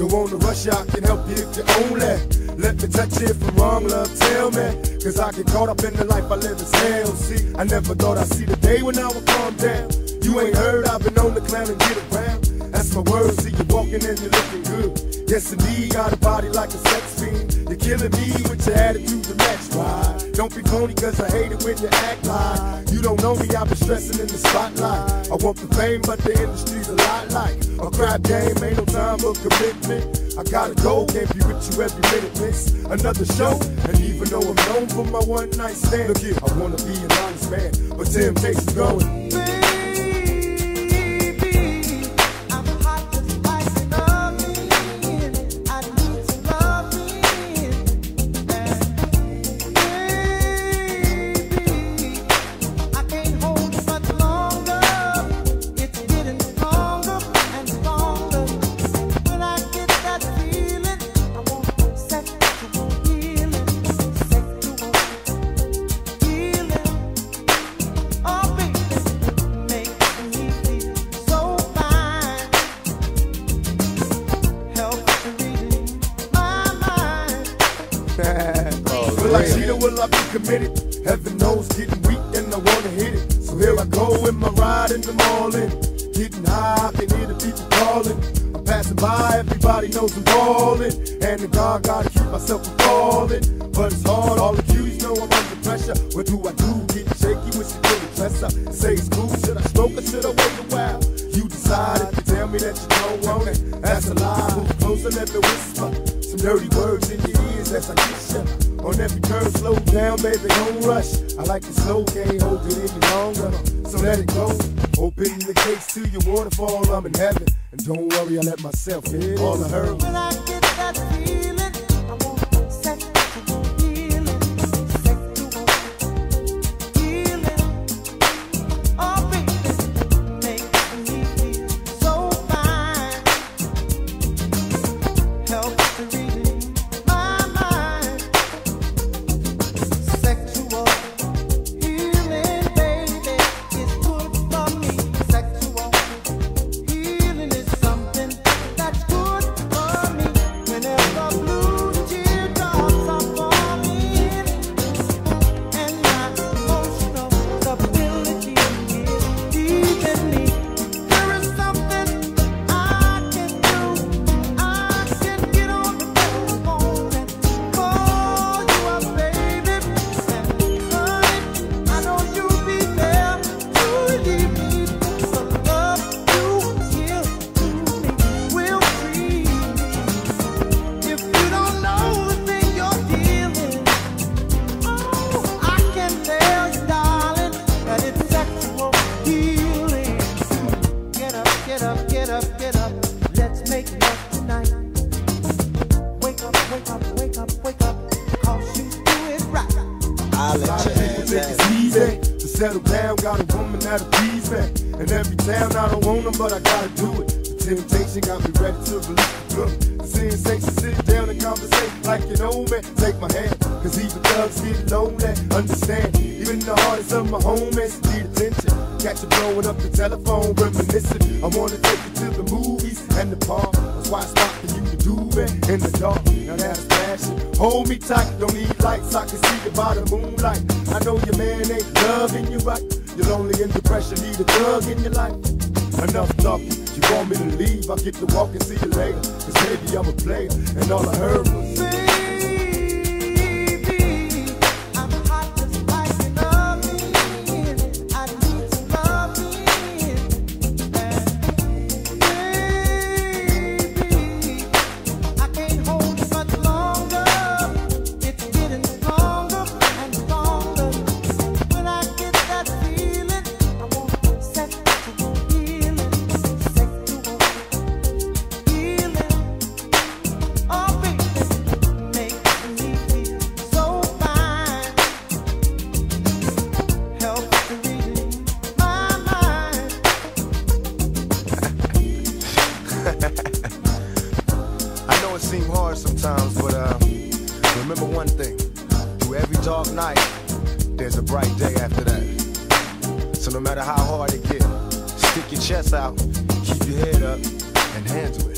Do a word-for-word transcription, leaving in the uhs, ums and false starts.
Don't wanna rush you, I can help you if you only let me touch you from wrong, love, tell me. Cause I get caught up in the life I live as hell. See, I never thought I'd see the day when I would calm down. You ain't heard, I've been on the clown and get around. That's my word, see you walking and you're looking good. Yes indeed, got a body like a sex fiend. You're killing me with your attitude to match. Why? Don't be phony cause I hate it when you act like you don't know me, I've been stressing in the spotlight. I want the fame but the industry's a lot like a crap game, ain't no time for commitment. I gotta go, can't be with you every minute, miss another show. And even though I'm known for my one night stand, look here, I wanna be an honest man, but temptation's going. Will I cheat or will I be committed? Heaven knows getting weak and I wanna hit it. So here I go in my ride in the morning. Getting high, I can hear the people calling. I'm passing by, everybody knows I'm falling. And the God, gotta keep myself from falling. But it's hard, all the cues know I'm under pressure. What do I do? Getting shaky when she feel the dress up. Say it's cool, should I stroke or should I wait a while? You decide if you tell me that you don't want it. That's a lie, move closer, let me whisper some dirty words in your ears as I kiss you. On every curve, slow down, baby, don't rush. I like it slow, can't hold it any longer. So let it go. Open the gates to your waterfall, I'm in heaven. And don't worry, I let myself hit all the hurdles. When I get that feeling, I want sexual healing, sexual healing. Oh, baby, makes me feel so fine. Helps to relieve my mind. Sexual healing, baby, is good for me. Sexual healing is something that's good for me. Whenever blue teardrops are falling and my emotional stability is leaving me, there is something I can do. I can get on the telephone and call you up, baby. And honey, I know you'll be there to relieve me. The love you give to me will free me. If you don't know the thing you're dealing, oh, I can tell you, darling, that it's sexual healing. Get up, get up, get up, get up. Let's make love tonight. Wake up, wake up, wake up, wake up. Cause you do it right. I'll A lot let of you people have think it's that. easy to settle down. Got a woman that'll please me. And every town I don't want them, but I gotta do it. The temptation got me ready to release the drug. The sensation, sit down and conversate like you know me. Take my hand, cause even thugs get lonely. Understand, even the hardest of my homies need attention. Catch you blowing up the telephone, reminiscing. I wanna take you to the movies and the park. That's why I stopped for you to do it in the dark. Now that's passion. Hold me tight, don't need lights, I can see you by the moonlight. I know your man ain't loving you right. You're lonely and depression, need a drug in your life. Enough talking, you want me to leave, I'll get to walk and see you later. Cause baby, I'm a player, and all I heard was Baby, I'm hot just like an oven. I need some loving. Baby, I can't hold it much longer. It's getting stronger and stronger. When I get that feeling, I want sexual healing, sexual healing. Oh, baby, makes me feel so fine. Helps to relieve my mind. I know it seems hard sometimes, but uh, remember one thing. Through every dark night, there's a bright day after that. So no matter how hard it gets, stick your chest out, keep your head up, and handle it.